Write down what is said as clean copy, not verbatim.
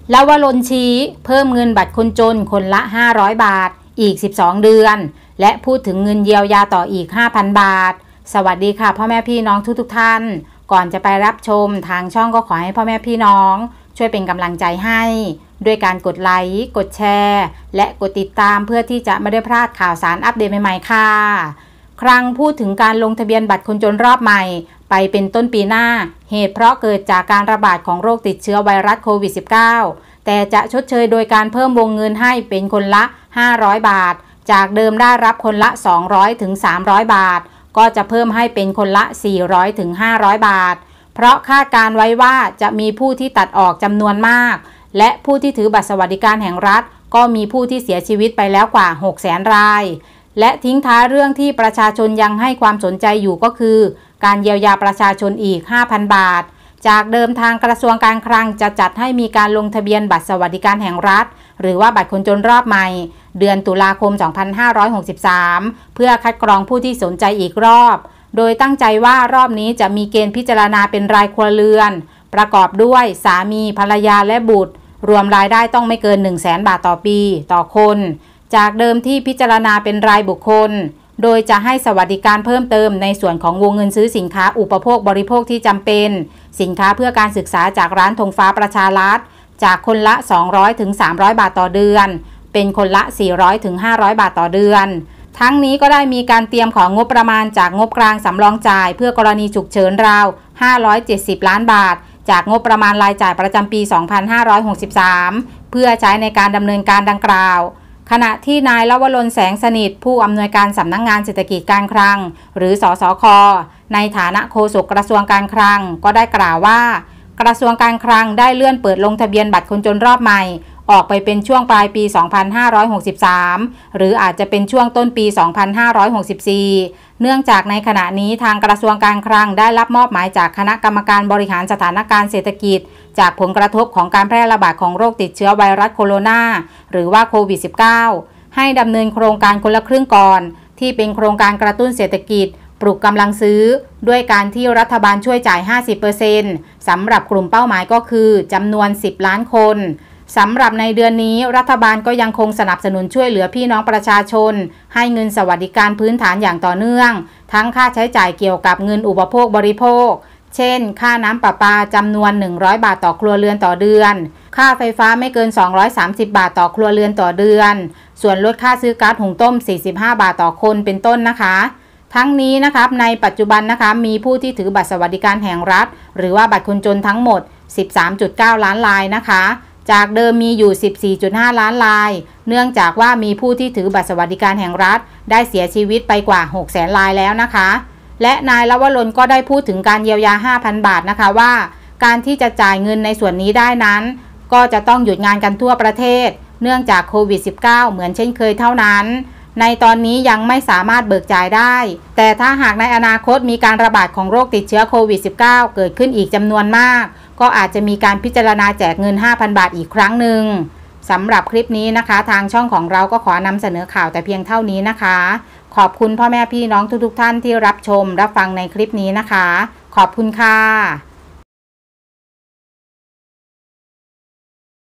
ลวรนชี้เพิ่มเงินบัตรคนจนคนละ500 บาทอีก12 เดือนและพูดถึงเงินเยียวยาต่ออีก 5,000 บาทสวัสดีค่ะพ่อแม่พี่น้องทุกท่านก่อนจะไปรับชมทางช่องก็ขอให้พ่อแม่พี่น้องช่วยเป็นกำลังใจให้ด้วยการกดไลค์กดแชร์และกดติดตามเพื่อที่จะไม่ได้พลาดข่าวสารอัปเดตใหม่ๆค่ะครั้งพูดถึงการลงทะเบียนบัตรคนจนรอบใหม่ไปเป็นต้นปีหน้าเหตุเพราะเกิดจากการระบาดของโรคติดเชื้อไวรัสโควิด -19 แต่จะชดเชยโดยการเพิ่มวงเงินให้เป็นคนละ500 บาทจากเดิมได้รับคนละ200 ถึง 300 บาทก็จะเพิ่มให้เป็นคนละ400 ถึง 500 บาทเพราะคาดการไว้ว่าจะมีผู้ที่ตัดออกจำนวนมากและผู้ที่ถือบัตรสวัสดิการแห่งรัฐก็มีผู้ที่เสียชีวิตไปแล้วกว่า 600,000 รายและทิ้งท้ายเรื่องที่ประชาชนยังให้ความสนใจอยู่ก็คือการเยียวยาประชาชนอีก 5,000 บาทจากเดิมทางกระทรวงการคลังจะจัดให้มีการลงทะเบียนบัตรสวัสดิการแห่งรัฐหรือว่าบัตรคนจนรอบใหม่เดือนตุลาคม 2563 เพื่อคัดกรองผู้ที่สนใจอีกรอบโดยตั้งใจว่ารอบนี้จะมีเกณฑ์พิจารณาเป็นรายครัวเรือนประกอบด้วยสามีภรรยาและบุตรรวมรายได้ต้องไม่เกิน 100,000 บาทต่อปีต่อคนจากเดิมที่พิจารณาเป็นรายบุคคลโดยจะให้สวัสดิการเพิ่มเติมในส่วนของวงเงินซื้อสินค้าอุปโภคบริโภคที่จำเป็นสินค้าเพื่อการศึกษาจากร้านธงฟ้าประชารัฐจากคนละ200 ถึง 300 บาทต่อเดือนเป็นคนละ400 ถึง 500 บาทต่อเดือนทั้งนี้ก็ได้มีการเตรียมของงบประมาณจากงบกลางสำรองจ่ายเพื่อกรณีฉุกเฉินราว570 ล้านบาทจากงบประมาณรายจ่ายประจำปี 2563 เพื่อใช้ในการดำเนินการดังกล่าวขณะที่นายลวรน แสงสนิทผู้อำนวยการสำนักงานเศรษฐกิจการคลังหรือสสค.ในฐานะโฆษกกระทรวงการคลังก็ได้กล่าวว่ากระทรวงการคลังได้เลื่อนเปิดลงทะเบียนบัตรคนจนรอบใหม่ออกไปเป็นช่วงปลายปี 2563 หรืออาจจะเป็นช่วงต้นปี 2564 เนื่องจากในขณะนี้ทางกระทรวงการคลังได้รับมอบหมายจากคณะกรรมการบริหารสถานการณ์เศรษฐกิจจากผลกระทบของการแพร่ระบาดของโรคติดเชื้อไวรัสโคโรนาหรือว่าโควิด -19 ให้ดำเนินโครงการคนละครึ่งก่อนที่เป็นโครงการกระตุ้นเศรษฐกิจปลุกกำลังซื้อด้วยการที่รัฐบาลช่วยจ่าย 50% สำหรับกลุ่มเป้าหมายก็คือจำนวน 10 ล้านคนสำหรับในเดือนนี้รัฐบาลก็ยังคงสนับสนุนช่วยเหลือพี่น้องประชาชนให้เงินสวัสดิการพื้นฐานอย่างต่อเนื่องทั้งค่าใช้จ่ายเกี่ยวกับเงินอุปโภคบริโภคเช่นค่าน้ำประปาจำนวน100 บาทต่อครัวเรือนต่อเดือนค่าไฟฟ้าไม่เกิน230 บาทต่อครัวเรือนต่อเดือนส่วนลดค่าซื้อก๊าซหุงต้ม45 บาทต่อคนเป็นต้นนะคะทั้งนี้นะครับในปัจจุบันนะคะมีผู้ที่ถือบัตรสวัสดิการแห่งรัฐหรือว่าบัตรคนจนทั้งหมด 13.9 ล้านรายนะคะจากเดิมมีอยู่ 14.5 ล้านรายเนื่องจากว่ามีผู้ที่ถือบัตรสวัสดิการแห่งรัฐได้เสียชีวิตไปกว่า 600,000 รายแล้วนะคะและนายลวรนก็ได้พูดถึงการเยียวยา 5,000 บาทนะคะว่าการที่จะจ่ายเงินในส่วนนี้ได้นั้นก็จะต้องหยุดงานกันทั่วประเทศเนื่องจากโควิด -19 เหมือนเช่นเคยเท่านั้นในตอนนี้ยังไม่สามารถเบิกจ่ายได้แต่ถ้าหากในอนาคตมีการระบาดของโรคติดเชื้อโควิด -19 เกิดขึ้นอีกจำนวนมากก็อาจจะมีการพิจารณาแจกเงิน 5,000 บาทอีกครั้งหนึ่งสำหรับคลิปนี้นะคะทางช่องของเราก็ขอนำเสนอข่าวแต่เพียงเท่านี้นะคะขอบคุณพ่อแม่พี่น้องทุกท่านที่รับชมรับฟังในคลิปนี้นะคะขอบคุณค่ะ